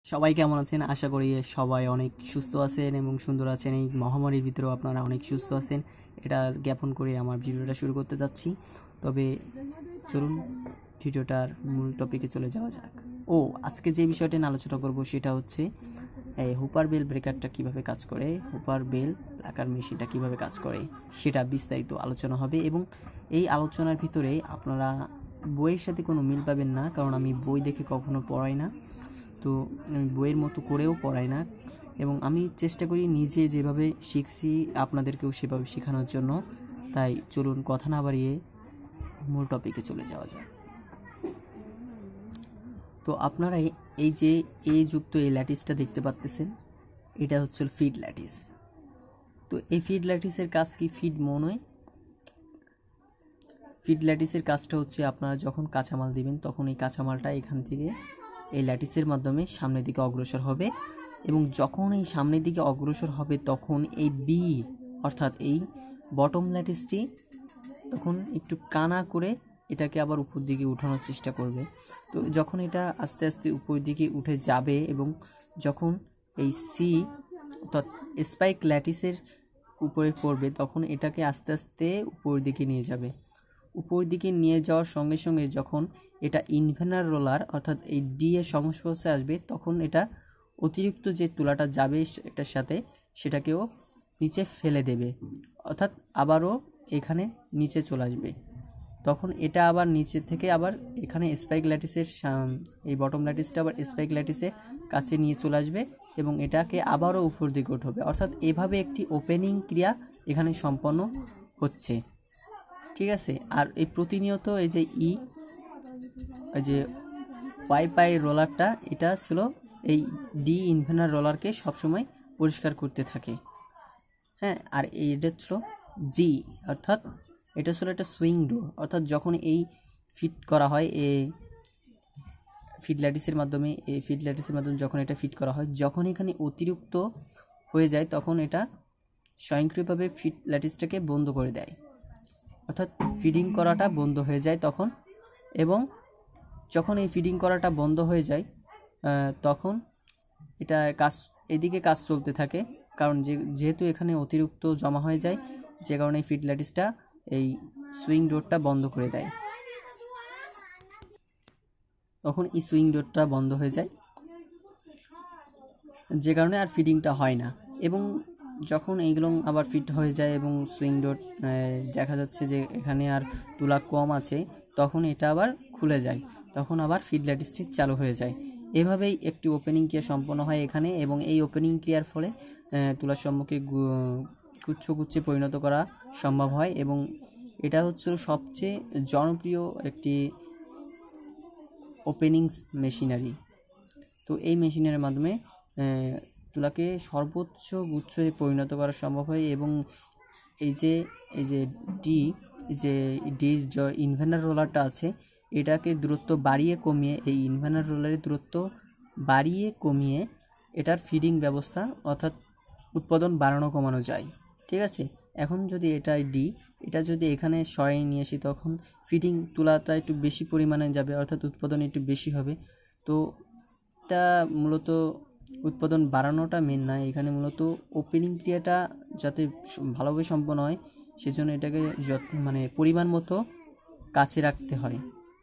সবাই কেমন আছেন? আশা করি সবাই অনেক সুস্থ আছেন এবং সুন্দর আছেন। এই মহামারীর ভিতরেও আপনারা অনেক সুস্থ আছেন, এটা জ্ঞাপন করে আমার ভিডিওটা শুরু করতে যাচ্ছি। তবে চলুন ভিডিওটার মূল টপিকে চলে যাওয়া যাক। আজকে যে বিষয়টা নিয়ে আলোচনা করব সেটা হচ্ছে এই হুপার বেল ব্রেকারটা কীভাবে কাজ করে, হুপার বেল ব্রেকার মেশিনটা কীভাবে কাজ করে সেটা বিস্তারিত আলোচনা হবে। এবং এই আলোচনার ভিতরে আপনারা বইয়ের সাথে কোনো মিল পাবেন না, কারণ আমি বই দেখে কখনো পড়াই না, তো আমি বইয়ের মতো করেও পড়াই না, এবং আমি চেষ্টা করি নিজে যেভাবে শিখছি আপনাদেরকেও সেভাবে শেখানোর জন্য। তাই চলুন কথা না বাড়িয়ে মূল টপিকে চলে যাওয়া যায়। তো আপনারা এই যে যুক্ত এই ল্যাটিসটা দেখতে পাচ্ছেন, এটা হচ্ছে ফিড ল্যাটিস। তো এই ফিড ল্যাটিসের কাজ কি? ফিড মনে ফিড ল্যাটিসের কাজটা হচ্ছে আপনারা যখন কাঁচামাল দিবেন তখন এই কাঁচামালটা এখান থেকে এই ল্যাটিসের মাধ্যমে সামনের দিকে অগ্রসর হবে, এবং যখন এই সামনের দিকে অগ্রসর হবে তখন এই বি অর্থাৎ এই বটম ল্যাটিসটি তখন একটু কানা করে এটাকে আবার উপর দিকে উঠানোর চেষ্টা করবে। তো যখন এটা আস্তে আস্তে উপর দিকে উঠে যাবে এবং যখন এই সি অর্থাৎ স্পাইক ল্যাটিসের উপরে পড়বে তখন এটাকে আস্তে আস্তে উপর দিকে নিয়ে যাবে। উপর দিকে নিয়ে যাওয়ার সঙ্গে সঙ্গে যখন এটা ইনভেনার রোলার অর্থাৎ এই ডি এর সংস্পর্শে আসবে তখন এটা অতিরিক্ত যে তুলাটা যাবে এটার সাথে সেটাকেও নিচে ফেলে দেবে, অর্থাৎ আবারও এখানে নিচে চলে আসবে। তখন এটা আবার নিচে থেকে আবার এখানে স্পাইক ল্যাটিসের এই বটম ল্যাটিসটা আবার স্পাইক ল্যাটিসের কাছে নিয়ে চলে আসবে এবং এটাকে আবারও উপর দিকে উঠবে। অর্থাৎ এভাবে একটি ওপেনিং ক্রিয়া এখানে সম্পন্ন হচ্ছে, ঠিক আছে। আর এই প্রতিনিয়ত এই যে এই যে পাই রোলারটা এটা ছিল এই ডি ইনভেনার রোলারকে সবসময় পরিষ্কার করতে থাকে, হ্যাঁ। আর এইটা ছিল জি, অর্থাৎ এটা ছিল একটা সুইং ডোর, অর্থাৎ যখন এই ফিট করা হয় এই ফিড ল্যাটিসের মাধ্যমে যখন এটা ফিট করা হয়, যখন এখানে অতিরিক্ত হয়ে যায় তখন এটা স্বয়ংক্রিয়ভাবে ফিড ল্যাটিসটাকে বন্ধ করে দেয়, অর্থাৎ ফিডিং করাটা বন্ধ হয়ে যায় তখন। এবং যখন এই ফিডিং করাটা বন্ধ হয়ে যায় তখন এটা এদিকে কাজ চলতে থাকে, কারণ যেহেতু এখানে অতিরিক্ত জমা হয়ে যায়, যে কারণে ফিড ল্যাটিসটা এই সুইং ডোরটা বন্ধ করে দেয়। তখন এই সুইং ডোরটা বন্ধ হয়ে যায়, যে কারণে আর ফিডিংটা হয় না। এবং যখন এইগুলো আবার ফিট হয়ে যায় এবং সুইং ডোর দেখা যাচ্ছে যে এখানে আর তুলা কম আছে, তখন এটা আবার খুলে যায়, তখন আবার ফিড ল্যাটিসটি চালু হয়ে যায়। এভাবেই একটি ওপেনিং ক্রিয়া সম্পন্ন হয় এখানে, এবং এই ওপেনিং ক্রিয়ার ফলে তুলার সম্মুখে গুচ্ছে পরিণত করা সম্ভব হয়। এবং এটা হচ্ছে সবচেয়ে জনপ্রিয় একটি ওপেনিং মেশিনারি। তো এই মেশিনের মাধ্যমে তুলাকে সর্বোচ্চ গুচ্ছে পরিণত করা সম্ভব হয়। এবং এই যে ডি ইনভেনার রোলারটা আছে, এটাকে দূরত্ব বাড়িয়ে কমিয়ে এই ইনভেনার রোলারের দূরত্ব বাড়িয়ে কমিয়ে এটার ফিডিং ব্যবস্থা অর্থাৎ উৎপাদন বাড়ানো কমানো যায়, ঠিক আছে। এখন যদি এটা যদি এখানে সরাই নিয়ে আসি তখন ফিডিং তুলাটা একটু বেশি পরিমাণে যাবে, অর্থাৎ উৎপাদন একটু বেশি হবে। তো এটা মূলত উৎপাদন বাড়ানোটা মেন না, এখানে মূলত ওপেনিং ক্রিয়াটা যাতে ভালোভাবে সম্পন্ন হয় সেজন্য এটাকে পরিমাণ মতো কাছে রাখতে হয়।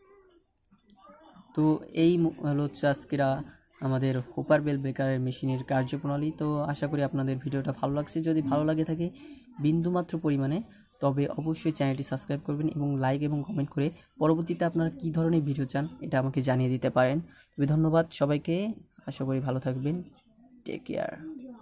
তো এই হচ্ছে আজকের আমাদের হুপার বেল ব্রেকারের মেশিনের কার্যপ্রণালী। তো আশা করি আপনাদের ভিডিওটা ভালো লাগছে। যদি ভালো লাগে থাকে বিন্দুমাত্র পরিমাণে, তবে অবশ্যই চ্যানেলটি সাবস্ক্রাইব করবেন এবং লাইক এবং কমেন্ট করে পরবর্তীতে আপনারা কী ধরনের ভিডিও চান এটা আমাকে জানিয়ে দিতে পারেন। তবে ধন্যবাদ সবাইকে, আশা করি ভালো থাকবেন। Take care.